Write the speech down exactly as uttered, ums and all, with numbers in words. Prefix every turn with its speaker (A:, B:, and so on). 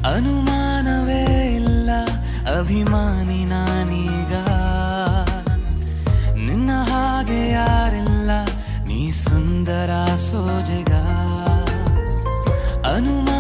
A: ಅನುಮಾನವೇ ಇಲ್ಲ ಅಭಿಮಾನಿ ನಾನೀಗ ನಿನ್ನ ಹಾಗೆ ಯಾರಿಲ್ಲ ನೀ ಸುಂದರ ಸೋಜೆಗ ಅನುಮಾನ